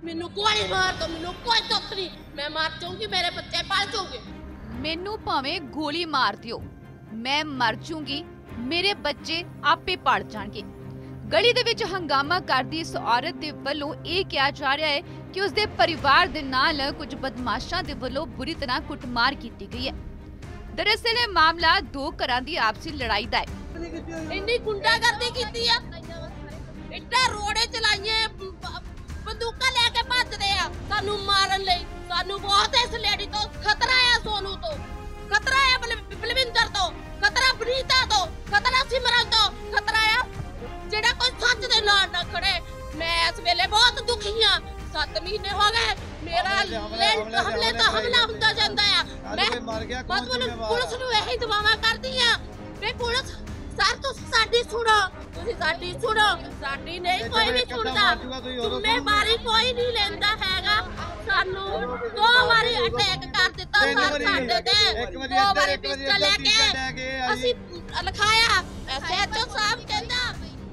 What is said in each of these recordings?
मैनू गोली मार दो, मैनू कोई दुख नहीं, मैं मर जाऊंगी, मेरे बच्चे पल जाऊंगे। मैनू भावें गोली मार दियो, मैं मर जूंगी, मेरे बच्चे आपे पड़ जाणगे। गली दे विच हंगामा करदी इस औरत दे वल्लों ਇਹ ਕਿਹਾ ਜਾ ਰਿਹਾ ਹੈ ਕਿ ਉਸਦੇ ਪਰਿਵਾਰ ਦੇ ਨਾਲ ਕੁਝ ਬਦਮਾਸ਼ਾਂ ਦੇ ਵੱਲੋਂ ਬੁਰੀ ਤਰ੍ਹਾਂ ਕੁੱਟਮਾਰ ਕੀਤੀ ਗਈ ਹੈ। दरअसल ਇਹ ਮਾਮਲਾ ਦੋ ਘਰਾਂ ਦੀ ਆਪਸੀ ਲੜਾਈ ਦਾ ਹੈ। ਇੰਨੀ ਗੁੰਡਾਗਰਦੀ ਕੀਤੀ ਆ, ਇੱਟਾਂ ਰੋੜੇ ਚਲਾਈਏ, ਬੰਦੂਕਾਂ ਲੈ ਕੇ ਭੱਜਦੇ ਆ ਸਾਨੂੰ ਮਾਰਨ ਲਈ। ਸਾਨੂੰ ਬਹੁਤ ਇਸ ਲੇਡੀ ਤੋਂ ਖਤਰਾ ਆ, ਸੋਨੂ ਤੋਂ ਖਤਰਾ ਆ, ਬਲਵਿੰਦਰ ਤੋਂ ਖਤਰਾ, ਬਰੀਤਾ ਤੋਂ ਖਤਰਾ, ਸਿਮਰਨ ਤੋਂ ਖਤਰਾ ਆ, ਜਿਹੜਾ ਕੋਈ ਸੱਚ ਦੇ ਨਾਲ ਨਾ ਖੜੇ। ਮੈਂ ਇਸ ਵੇਲੇ ਬਹੁਤ ਦੁਖੀ ਆ। 7 ਮਹੀਨੇ ਹੋ ਗਏ ਮੇਰਾ ਲੈਂਡ ਹਮਲੇ ਦਾ ਹਮਲਾ ਹੁੰਦਾ ਜਾਂਦਾ ਆ। ਮੈਂ ਪੁਲਿਸ ਨੂੰ ਇਹੀ ਦੁਆਵਾਂ ਕਰਦੀ ਆ ਵੀ ਪੁਲਿਸ ਸਰ ਤੁਸੀਂ ਸਾਡੀ ਸੁਣੋ, ਤੁਸੀਂ ਸਾਡੀ ਸੁਣੋ, ਸਾਡੀ ਨਹੀਂ ਕੋਈ ਵੀ ਸੁਣਦਾ। ਜ਼ਿੰਮੇਵਾਰੀ ਕੋਈ ਨਹੀਂ ਲੈਂਦਾ ਹੈਗਾ। ਸਾਨੂੰ 2 ਵਾਰੀ ਅਟੈਕ ਕਰ ਦਿੱਤਾ ਸਰ ਸਾਡੇ ਤੇ, 2 ਵਾਰੀ ਪਿਸਟਲ ਲੈ ਕੇ ਅਸੀਂ ਲਿਖਾਇਆ। ਐਸਐਚਓ ਸਾਹਿਬ ਕਹਿੰਦਾ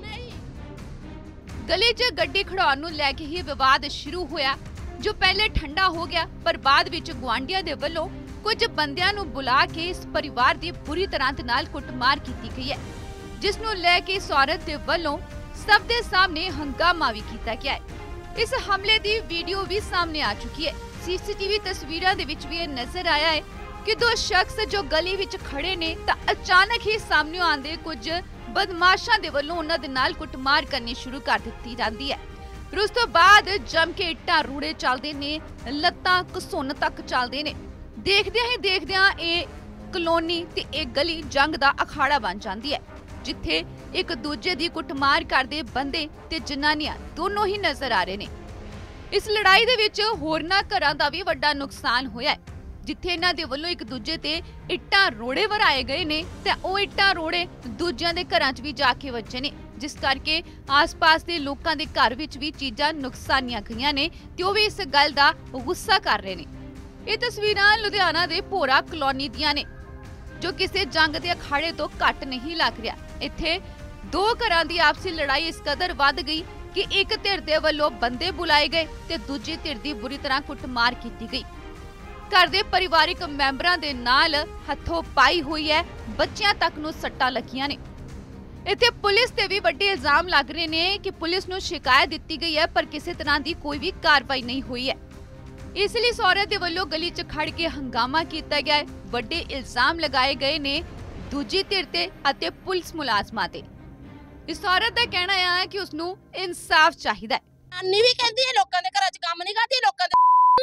गले च गड्डी खड़ाउण नूं लै के ही विवाद शुरू होया, जो पहले ठंडा हो गया पर बाद विच गुआंढियां दे वल्लों कुछ बंदियां नूं बुला के इस परिवार दी बुरी तरह दे नाल कुटमार कीती गई है, जिस नूं लै के इस औरत दे वल्लों सब दे सामने हंगामा भी कीता गया है। इस हमले दी वीडियो भी सामने आ चुकी है। सीसीटीवी तस्वीरां दे विच भी नजर आया है कि 2 शख्स जो गली विच खड़े ने तां अचानक ही सामने आंदे कुछ बदमाशां दे वल्लों उन्हां दे नाल कुटमार करनी शुरू कर दित्ती जांदी है। फिर उस तो बाद जम के इट्टां रूड़े चलदे ने, लत्तां घसुन्न तक चलदे ने। देखदियां ही देखदियां इह कलोनी ते इह गली जंग दा अखाड़ा बन जांदी है, जिथे एक दूजे दी कुटमार करदे बंदे ते जनानियां दोनों ही नजर आ रहे ने। इस लड़ाई दे विच होरनां घरां दा भी वड्डा नुकसान होया है, जिथे इन्हां दे वल्लों एक दूजे ते इट्टां रोड़े वराए गए ने ते ओह इट्टां रोड़े दूजियां दे घरां 'च भी जाके वज्जे ने, जिस करके आस-पास दे लोकां दे घर विच भी चीज़ां नुकसानियां गईयां ने ते ओह भी इस गल दा गुस्सा कर रहे ने। इह तस्वीरां लुधियाना दे भोरा कलोनी दियां ने, जो किसी जंग दे अखाड़े तो घट नहीं लग रहा। इत्थे 2 घरां दी आपसी लड़ाई इस कदर वध गई कि एक धिर दे वल्लों बंदे बुलाए गए ते दूजी धिर दी बुरी तरह कुटमार कीती गई। घर दे परिवारिक मैंबरां दे नाल हथों पाई हुई है, बच्चियां तक नूं सट्टां लगियां ने। इत्थे पुलिस ते भी वड्डे इल्जाम लग रहे ने कि पुलिस नूं शिकायत दित्ती गई है पर किसी तरह दी कोई भी कार्रवाई नहीं हुई है। इसलिए इस औरत दे वल्लों गली च खड़ के हंगामा किया गया है। वड्डे इल्जाम लगाए गए ने दूजी धिर ते अते पुलिस मुलाजमां ते। इस औरत दा कहना है कि उसनूं इंसाफ चाहिदा है। नानी भी कहती है लोकां दे घरां च काम नहीं करदी, लोकां दे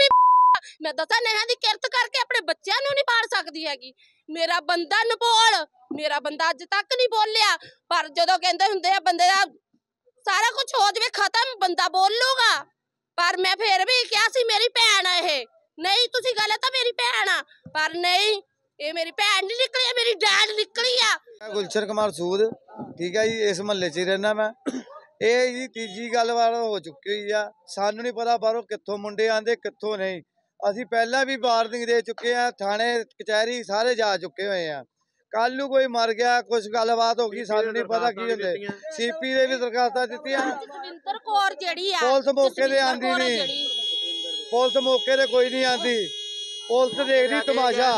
मैं दसा नेहां दी किरत करके अपने बच्चों नूं नहीं पाल सकदी हैगी। मेरा बंदा नपोल, मेरा बंदा अज तक नहीं बोलिया, पर जदों कहंदे हुंदे आ बंदे दा सारा कुछ हो जावे खत्म, बंदा बोल लूगा। पर मैं फिर भी कहा सी मेरी भैन है, नहीं तुसीं गलत आ, मेरी भैन आ, पर नहीं ये मेरी भैन नहीं निकली, मेरी डैड निकली आ। गुलशन कुमार सूद, ठीक है जी, इस महल्ले च रहना मैं। ਇਹ ਜੀ ਤੀਜੀ ਗੱਲਬਾਤ ਹੋ ਚੁੱਕੀ ਹੋਈ ਆ। ਸਾਨੂੰ ਨਹੀਂ ਪਤਾ ਬਾਹਰੋਂ ਕਿੱਥੋਂ ਮੁੰਡੇ ਆਂਦੇ ਕਿੱਥੋਂ ਨਹੀਂ। ਅਸੀਂ ਪਹਿਲਾਂ ਵੀ ਵਾਰਨਿੰਗ ਦੇ ਚੁੱਕੇ ਆ, ਥਾਣੇ ਕਚਹਿਰੀ ਸਾਰੇ ਜਾ ਚੁੱਕੇ ਹੋਏ ਆ। ਕੱਲ ਨੂੰ ਕੋਈ ਮਰ ਗਿਆ, ਕੁਝ ਗੱਲਬਾਤ ਹੋ ਗਈ, ਸਾਨੂੰ ਨਹੀਂ ਪਤਾ ਕੀ ਹੁੰਦੇ। ਸੀਪੀ ਦੇ ਵੀ ਦਰਖਾਸਤਾਂ ਦਿੱਤੀਆਂ, ਜਸਵਿੰਦਰ ਕੌਰ ਜਿਹੜੀ ਆ ਪੁਲਿਸ ਮੌਕੇ ਤੇ ਆਂਦੀ ਨਹੀਂ, ਪੁਲਿਸ ਮੌਕੇ ਤੇ ਕੋਈ ਨਹੀਂ ਆਂਦੀ, ਪੁਲਿਸ ਦੇਖਦੀ ਤਮਾਸ਼ਾ।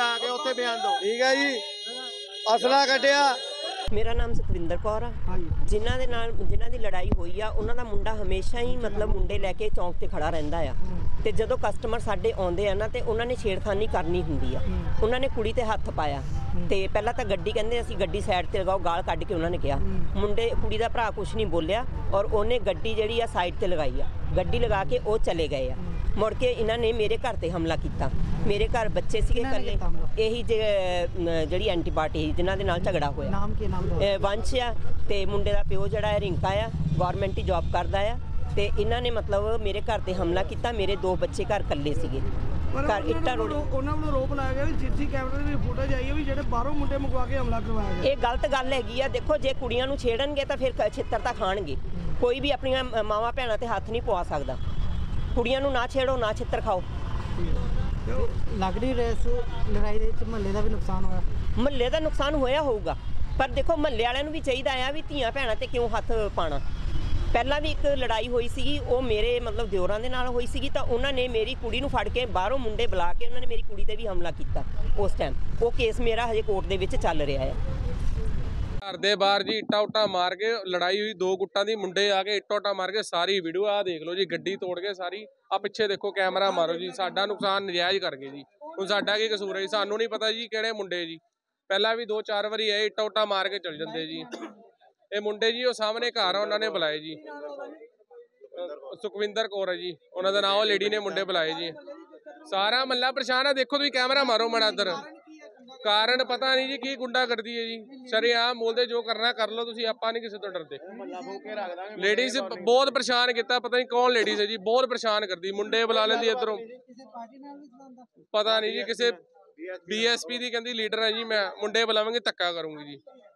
ਠੀਕ ਹੈ ਜੀ, ਅਸਲਾ ਕੱਢਿਆ। मेरा नाम सुखविंदर कौर आ। जिन्हां दी लड़ाई हुई आ उन्हां दा मुंडा हमेशा ही मतलब मुंडे लैके चौंक ते खड़ा रहिंदा आ ते जदों कस्टमर साडे आउंदे आ ना ते उन्हां ने छेड़खानी करनी हुंदी आ। उन्हां ने कुड़ी ते हत्थ पाया ते पहला तां गड्डी कहंदे असीं गड्डी साइड ते लगाओ, गाल कढ के उन्हां ने कहा। मुंडे कुड़ी दा भरा कुछ नहीं बोलिया और उहने गड्डी जिहड़ी आ साइड ते लगाई आ, गड्डी लगा के वो चले गए आ। मुड़ के इन्हां ने मेरे घर ते हमला किया। मेरे घर बच्चे सीगे कल्ले, यही जिहड़ी एंटी पार्टी जिन्हां दे नाल झगड़ा होया वंश आ ते मुंडे दा प्यो जिहड़ा रिंका आ, गौरमेंट ही जॉब करदा आ ते इन्हां ने मतलब मेरे घर ते हमला किया। मेरे 2 बच्चे घर कल्ले सीगे। घर इट्टा रोड ਉਹਨਾਂ ਵੱਲੋਂ ਰੋਪ ਲਾਇਆ ਗਿਆ ਵੀ ਸੀਸੀ ਕੈਮਰੇ ਦੀ ਫੁਟੇਜ ਆਈ ਹੈ ਵੀ ਜਿਹੜੇ ਬਾਹਰੋਂ ਮੁੰਡੇ ਮੰਗਵਾ ਕੇ ਹਮਲਾ ਕਰਵਾਇਆ ਗਿਆ। ਇਹ ਗਲਤ ਗੱਲ ਹੈਗੀ ਆ। ਦੇਖੋ ਜੇ ਕੁੜੀਆਂ ਨੂੰ ਛੇੜਨਗੇ ਤਾਂ ਫਿਰ ਛਿੱਤਰ ਤਾਂ ਖਾਣਗੇ। ਕੋਈ ਵੀ ਆਪਣੀਆਂ ਮਾਵਾਂ ਭੈਣਾਂ ਤੇ ਹੱਥ ਨਹੀਂ ਪਵਾ ਸਕਦਾ। ਕੁੜੀਆਂ ਨੂੰ ਨਾ ਛੇੜੋ, ਨਾ ਛਿੱਤਰ ਖਾਓ। ਲੱਗ ਨਹੀਂ ਰਿਹਾ ਇਸ ਲੜਾਈ ਦੇ ਵਿੱਚ ਮਹੱਲੇ ਦਾ ਵੀ ਨੁਕਸਾਨ ਹੋਇਆ। ਮਹੱਲੇ ਦਾ ਨੁਕਸਾਨ ਹੋਇਆ ਹੋਊਗਾ, ਪਰ ਦੇਖੋ ਮਹੱਲੇ ਵਾਲਿਆਂ ਨੂੰ ਵੀ ਚਾਹੀਦਾ ਆ ਵੀ ਧੀਆਂ ਭੈਣਾਂ ਤੇ ਕਿਉਂ ਹੱਥ ਪਾਣਾ। ਪਹਿਲਾਂ ਵੀ ਇੱਕ ਲੜਾਈ ਹੋਈ ਸੀਗੀ, ਉਹ ਮੇਰੇ ਮਤਲਬ ਦਿਓਰਾਂ ਦੇ ਨਾਲ ਹੋਈ ਸੀਗੀ, ਤਾਂ ਉਹਨਾਂ ਨੇ ਮੇਰੀ ਕੁੜੀ ਨੂੰ ਫੜ ਕੇ ਬਾਹਰੋਂ ਮੁੰਡੇ ਬੁਲਾ ਕੇ ਉਹਨਾਂ ਨੇ ਮੇਰੀ ਕੁੜੀ ਤੇ ਵੀ ਹਮਲਾ ਕੀਤਾ ਉਸ ਟਾਈਮ। ਉਹ ਕੇਸ ਮੇਰਾ ਹਜੇ ਕੋਰਟ ਦੇ ਵਿੱਚ ਚੱਲ ਰਿਹਾ ਹੈ। ਘਰ ਦੇ ਬਾਹਰ ਜੀ ਇੱਟਾਂ ਉੱਟਾਂ ਮਾਰ ਕੇ ਲੜਾਈ ਹੋਈ, 2 ਗੁੱਟਾਂ ਦੀ ਮੁੰਡੇ ਆ ਕੇ ਇੱਟਾਂ ਉੱਟਾਂ ਮਾਰ ਕੇ ਸਾਰੀ ਵੀਡੀਓ ਆ ਦੇਖ ਲਓ ਜੀ, ਗੱਡੀ ਤੋੜ ਕੇ ਸਾਰੀ। ਆ ਪਿੱਛੇ ਦੇਖੋ ਕੈਮਰਾ ਮਾਰੋ ਜੀ, ਸਾਡਾ ਨੁਕਸਾਨ ਨਜਾਇਜ਼ ਕਰ ਗਏ ਜੀ। ਹੁਣ ਸਾਡਾ ਕੀ ਕਸੂਰ ਹੈ ਜੀ? ਸਾਨੂੰ ਨਹੀਂ ਪਤਾ ਜੀ ਕਿਹੜੇ ਮੁੰਡੇ ਜੀ। ਪਹਿਲਾਂ ਵੀ 2-4 ਵਾਰੀ ਆਏ, ਇੱਟਾਂ ਉੱਟਾਂ ਮਾਰ ਕੇ ਚਲ ਜਾਂਦੇ ਜੀ। ਇਹ ਮੁੰਡੇ ਜੀ ਉਹ ਸਾਹਮਣੇ ਘਰ ਆ, ਉਹਨਾਂ ਨੇ ਬੁਲਾਏ ਜੀ। ਸੁਖਵਿੰਦਰ ਕੌਰ ਹੈ ਜੀ ਉਹਨਾਂ ਦਾ ਨਾਮ, ਉਹ ਲੇਡੀ ਨੇ ਮੁੰਡੇ ਬੁਲਾਏ ਜੀ। ਸਾਰਾ ਮਹੱਲਾ ਪਰੇਸ਼ਾਨ ਆ। ਦੇਖੋ ਤੁਸੀਂ ਕੈਮਰਾ ਮਾਰੋ ਮਾੜਾ ਇੱਧਰ। ਕਾਰਨ ਪਤਾ ਨਹੀਂ ਜੀ ਕੀ ਗੁੰਡਾ ਕਰਦੀ ਹੈ ਜੀ। ਸ਼ਰੇਆਮ ਬੋਲਦੇ ਜੋ ਕਰਨਾ ਕਰ ਲਓ ਤੁਸੀਂ, ਆਪਾਂ ਨਹੀਂ ਕਿਸੇ ਤੋਂ ਡਰਦੇ। ਲੇਡੀਜ਼ ਬਹੁਤ ਪਰੇਸ਼ਾਨ ਕੀਤਾ, ਪਤਾ ਨਹੀਂ ਕੌਣ ਲੇਡੀਜ਼ ਹੈ ਜੀ, ਬਹੁਤ ਪਰੇਸ਼ਾਨ ਕਰਦੀ। ਮੁੰਡੇ ਬੁਲਾ ਲੈਂਦੀ ਇੱਧਰੋਂ, ਪਤਾ ਨਹੀਂ ਜੀ ਕਿਸੇ BSP ਦੀ ਕਹਿੰਦੀ ਲੀਡਰ ਹੈ ਜੀ। ਮੈਂ ਮੁੰਡੇ ਬੁਲਾਵਾਂਗੀ ਧੱਕਾ ਕਰੂੰਗੀ ਜੀ।